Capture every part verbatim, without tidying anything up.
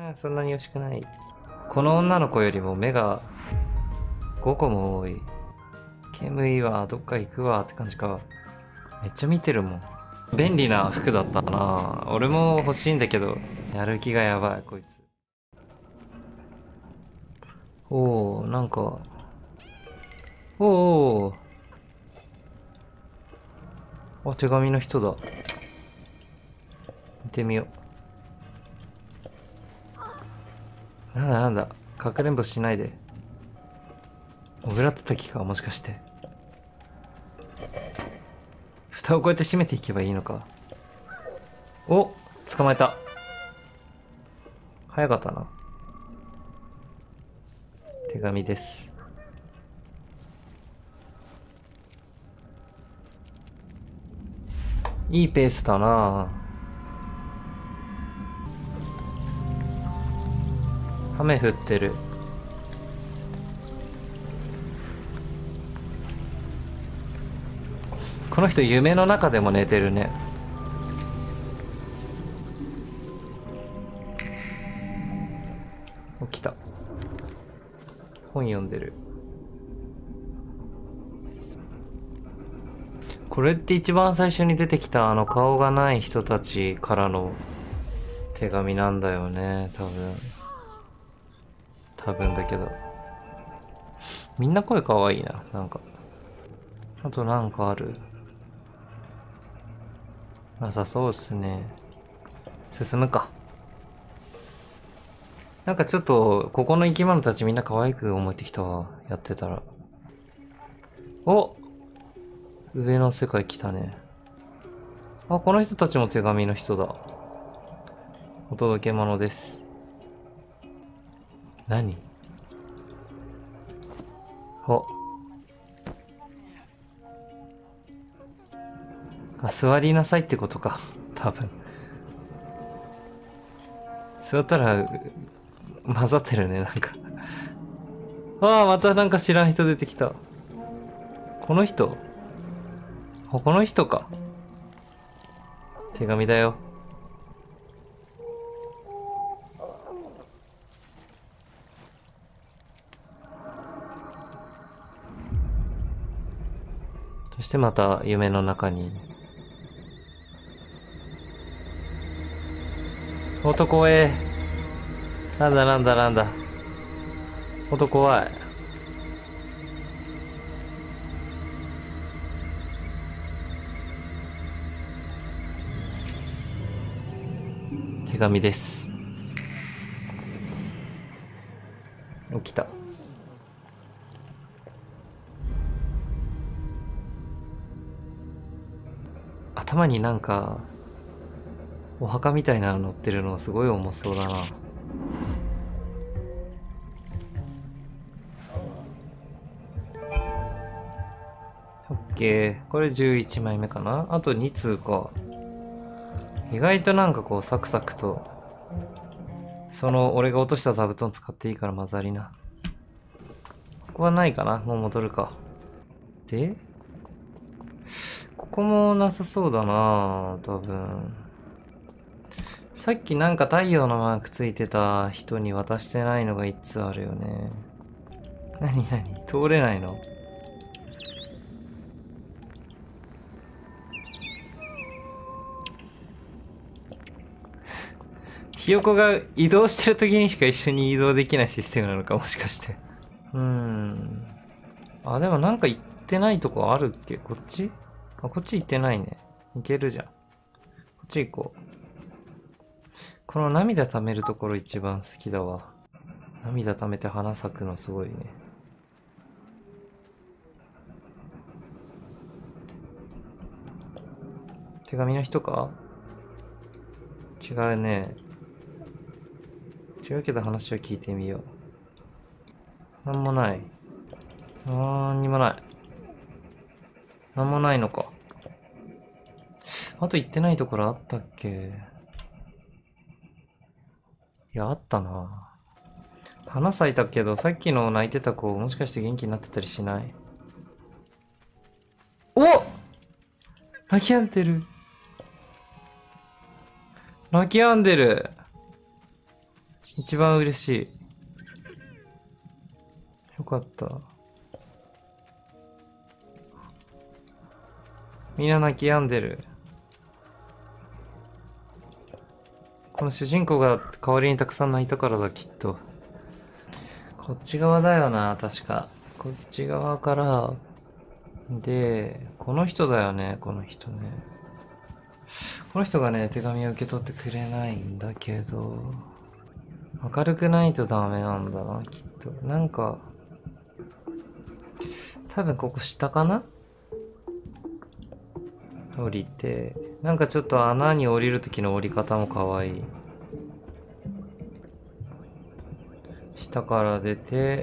あ、そんなに惜しくない。この女の子よりも目がごこも多い。煙いわ、どっか行くわって感じか。めっちゃ見てるもん。便利な服だったな。俺も欲しいんだけど、やる気がやばい、こいつ。おー、なんか。おー。あ、手紙の人だ。見てみよう。なんだなんだ。かくれんぼしないで。もぐらたたきか、もしかして。蓋をこうやって閉めていけばいいのか。お、捕まえた。早かったな。手紙です。いいペースだな。雨降ってる。この人夢の中でも寝てるね。起きた。本読んでる。これって一番最初に出てきたあの顔がない人たちからの手紙なんだよね、多分。多分だけど。みんな声かわいいな、なんか。あとなんかある？なさそうっすね。進むか。なんかちょっと、ここの生き物たちみんな可愛く思えてきたわ。やってたら。お！上の世界来たね。あ、この人たちも手紙の人だ。お届け物です。何？お。あ、座りなさいってことか。多分。座ったら、混ざってるね、なんか。ああ、またなんか知らん人出てきた。この人？あ、この人か。手紙だよ。そしてまた夢の中に。男へ。なんだなんだなんだ。男怖い。手紙です。起きた。頭になんかお墓みたいなの乗ってるのすごい重そうだな。オッケー。これじゅういちまいめかな。あとに通か。意外となんかこうサクサクと、その俺が落とした座布団使っていいから混ざりな。ここはないかな。もう戻るか。でここもなさそうだな多分。さっきなんか太陽のマークついてた人に渡してないのがいっつあるよね。なになに通れないの？ひよこが移動してる時にしか一緒に移動できないシステムなのか、もしかして。うーん。あ、でもなんか行ってないとこあるっけ？こっち？あ、こっち行ってないね。行けるじゃん。こっち行こう。この涙溜めるところ一番好きだわ。涙溜めて花咲くのすごいね。手紙の人か？違うね。違うけど話を聞いてみよう。なんもない。なんにもない。なんもないのか。あと行ってないところあったっけ？いや、あったな。花咲いたけど、さっきの泣いてた子、もしかして元気になってたりしない？お！泣き止んでる。泣き止んでる。 一番嬉しい。よかった。みんな泣き止んでる。この主人公が代わりにたくさん泣いたからだ、きっと。こっち側だよな、確か。こっち側から、で、この人だよね、この人ね。この人がね、手紙を受け取ってくれないんだけど、明るくないとダメなんだな、きっと。なんか、多分ここ下かな？降りて、なんかちょっと穴に降りる時の降り方も可愛い。下から出て、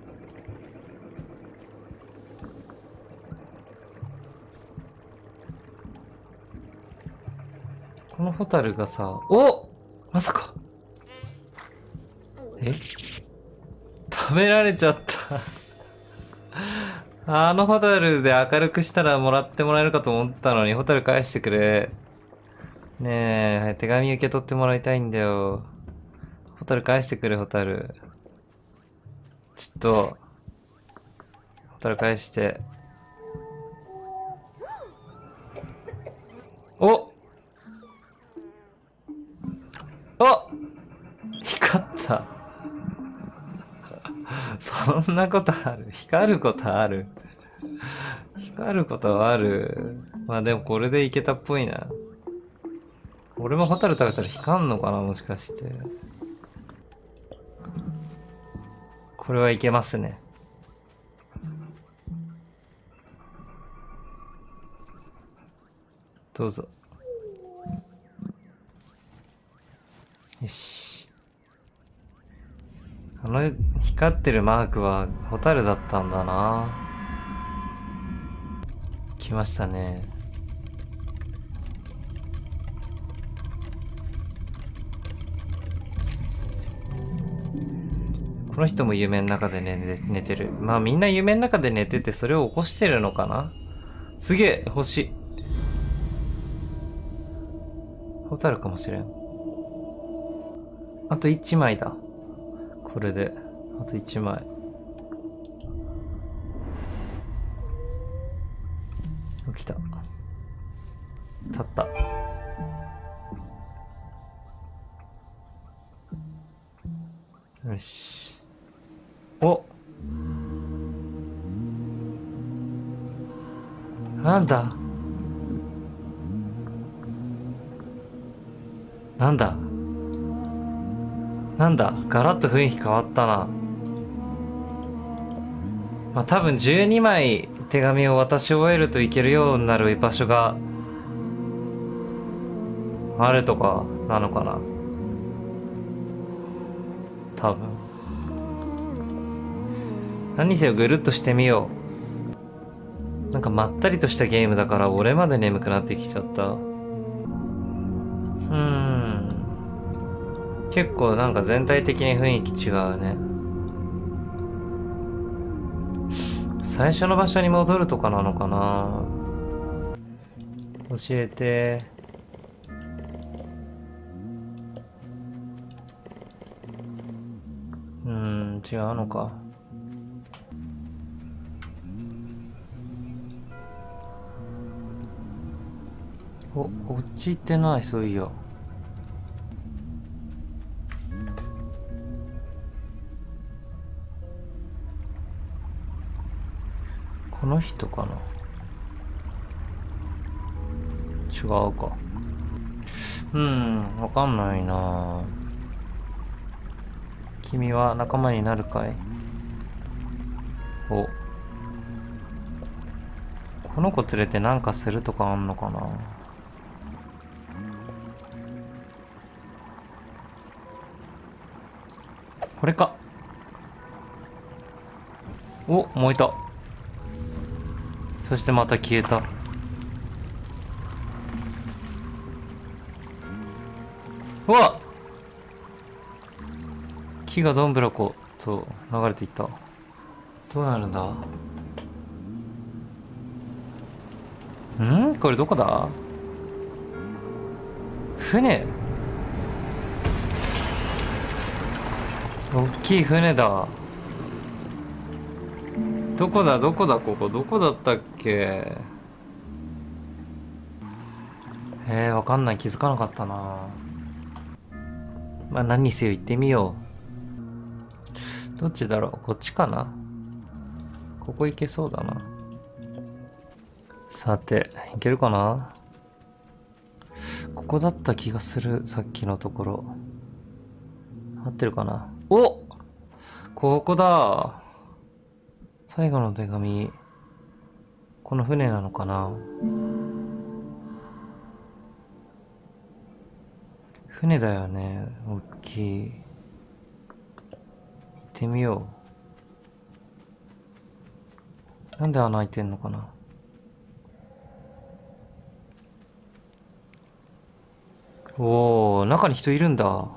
このホタルがさ、お！まさか！え？食べられちゃった。あのホタルで明るくしたらもらってもらえるかと思ったのに、ホタル返してくれ。ねえ、手紙受け取ってもらいたいんだよ。ホタル返してくれ、ホタル。ちょっと、ホタル返して。お！お！光った。そんなことある？光ることある？光ることある？まあでもこれでいけたっぽいな。俺もホタル食べたら光んのかな、もしかして。これはいけますね。どうぞ。よし。あの光ってるマークはホタルだったんだな。来ましたね。この人も夢の中で寝、寝てる。まあみんな夢の中で寝ててそれを起こしてるのかな。すげえ星。ホタルかもしれん。あといちまいだ。これで。あといちまい。起きた。立った。よし。お！なんだ？なんだ？なんだ？ガラッと雰囲気変わったな。まあ多分じゅうにまい手紙を渡し終えるといけるようになる場所があるとかなのかな。多分。何にせよぐるっとしてみよう。なんかまったりとしたゲームだから俺まで眠くなってきちゃった。うーん。結構なんか全体的に雰囲気違うね。最初の場所に戻るとかなのかな。教えて。うーん、違うのか。お、こっち行ってない、そういや。この人かな。違うか。うん、わかんないな。君は仲間になるかい？お。この子連れてなんかするとかあんのかな。これか。お、燃えた。そしてまた消えた。うわっ！木がどんぶらこと流れていった。どうなるんだ？ん？これどこだ？船？ 大きい船だ。どこだどこだここどこだったっけ。えー、わかんない。気づかなかったな。まあ何にせよ行ってみよう。どっちだろう。こっちかな。ここ行けそうだな。さて、行けるかな。ここだった気がする。さっきのところ。合ってるかな。お、ここだ。最後の手紙。この船なのかな。船だよね。大きい。行ってみよう。なんで穴開いてんのかな。おー、中に人いるんだ。ど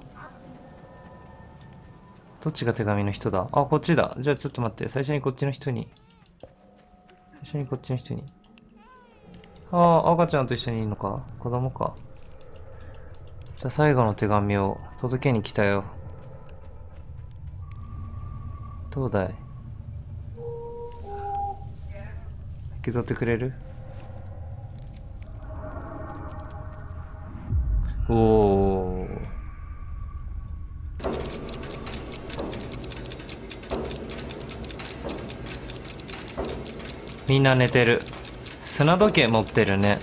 っちが手紙の人だ。あ、こっちだ。じゃあちょっと待って。最初にこっちの人に。最初にこっちの人に。ああ、赤ちゃんと一緒にいるのか。子供か。じゃあ最後の手紙を届けに来たよ。どうだい。受け取ってくれる？おお。みんな寝てる。砂時計持ってるね。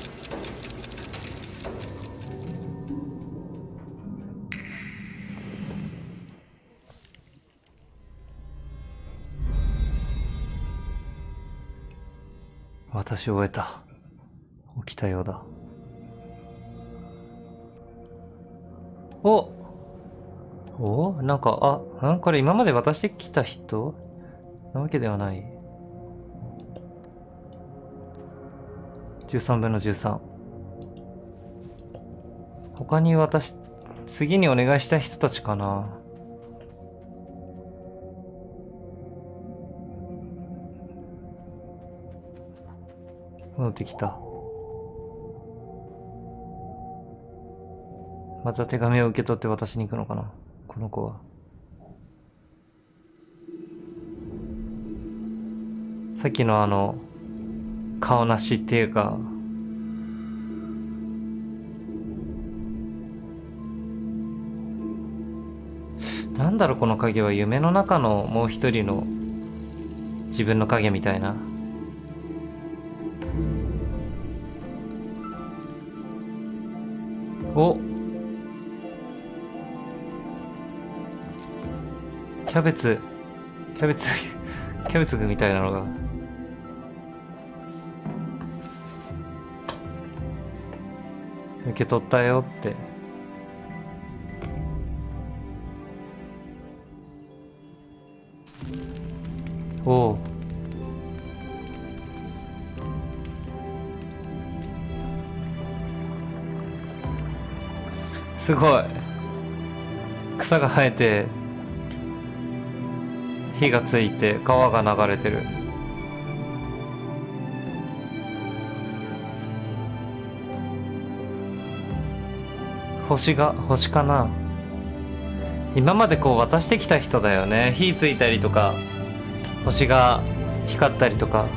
私を終えた。起きたようだ。おお、なんか、あ、んこれ今まで渡してきた人なわけではない。じゅうさんぶんのじゅうさん。他に渡し、次にお願いした人たちかな。戻ってきた。また手紙を受け取って渡しに行くのかな、この子は。さっきのあの顔なしっていうか、なんだろうこの影は。夢の中のもう一人の自分の影みたいな。お、キャベツキャベツキャベツみたいなのが。受け取ったよって。おう、すごい。草が生えて火がついて川が流れてる。星が星かな。今までこう渡してきた人だよね。火ついたりとか星が光ったりとか。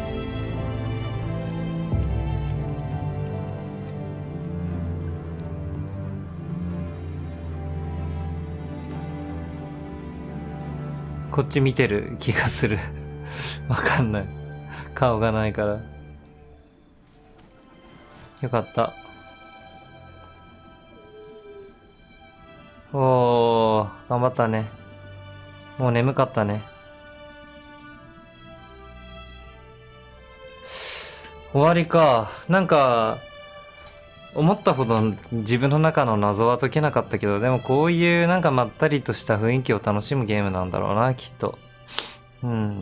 こっち見てる気がするわかんない。顔がないから。よかった。おー、頑張ったね。もう眠かったね。終わりか。なんか思ったほど自分の中の謎は解けなかったけど、でもこういうなんかまったりとした雰囲気を楽しむゲームなんだろうな、きっと。うん。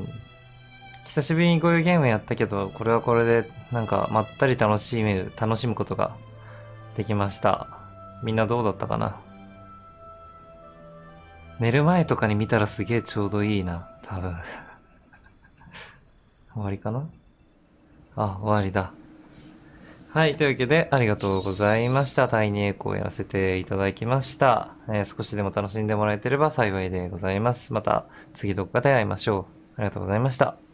久しぶりにこういうゲームやったけど、これはこれでなんかまったり楽しむ、楽しむことができました。みんなどうだったかな。寝る前とかに見たらすげえちょうどいいな、多分。終わりかな。あ、終わりだ。 はい。というわけで、ありがとうございました。タイニーエコーをやらせていただきました。えー少しでも楽しんでもらえてれば幸いでございます。また次どこかで会いましょう。ありがとうございました。